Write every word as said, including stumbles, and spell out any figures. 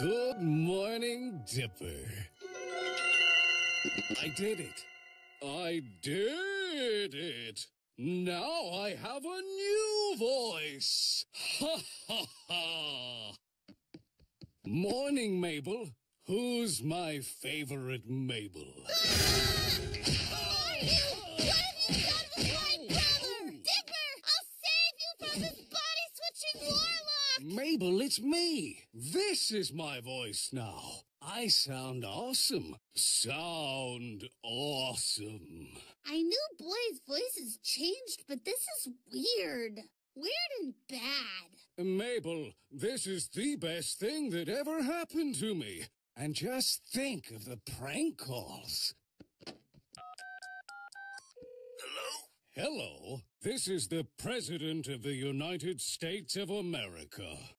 Good morning, Dipper. I did it. I did it. Now I have a new voice. Ha ha ha. Morning, Mabel. Who's my favorite Mabel? Mabel, it's me. This is my voice now. I sound awesome. Sound awesome. I knew boys' voices changed, but this is weird. Weird and bad. Mabel, this is the best thing that ever happened to me. And just think of the prank calls. Hello? Hello, this is the President of the United States of America.